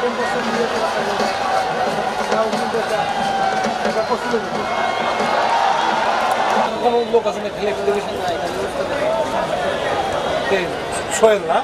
কোনো লোক আছে না খেলে সোহেল না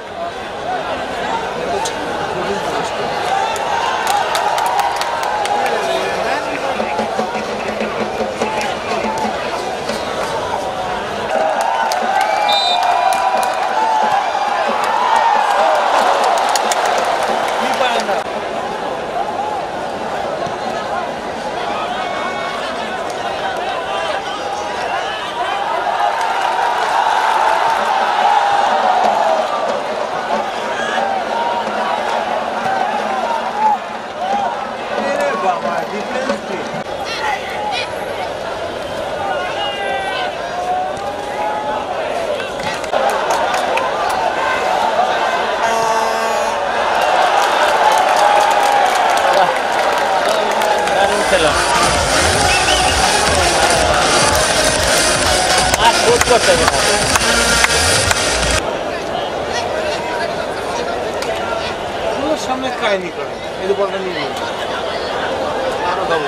সামনে কাহিনী করে এই বলটা নিয়ে আরো দাবো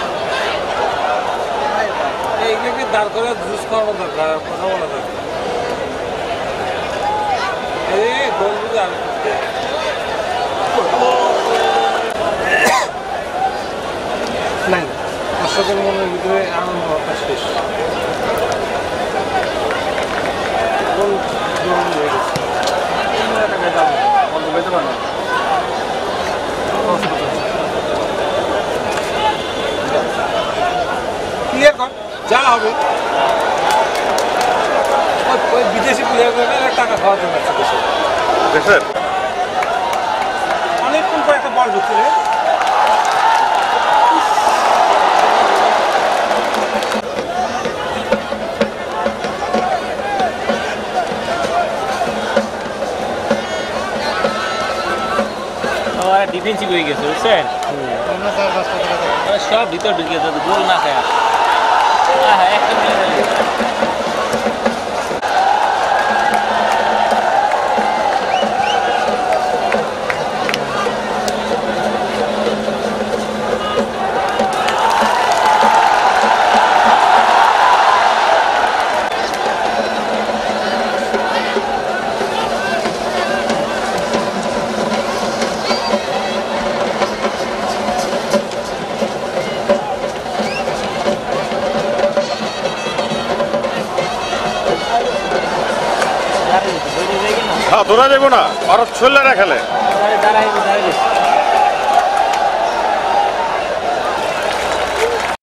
এইগুলোকে দাঁড় করে জুস খাওয়ানো দরকার কথা বলা দরকার এই গোলগুলো আর নাই দর্শকের মনের ভিতরে আনন্দ হওয়াটা শেষ হয়ে গেছে বেঁধে পারো ক্লিয়ার কর যা হবে ওই বিদেশি প্লেয়ার করে টাকা খাওয়ার জন্য দেশের অনেকক্ষণ পর একটা বল ঢুকছিল ডিফেন্সিভ হয়ে গেছে বুঝছেন সব ভিতর ঢুকে গেছে গোল না খায় একটা ধরা যাবো না ভারত ছোল্লারা খেলে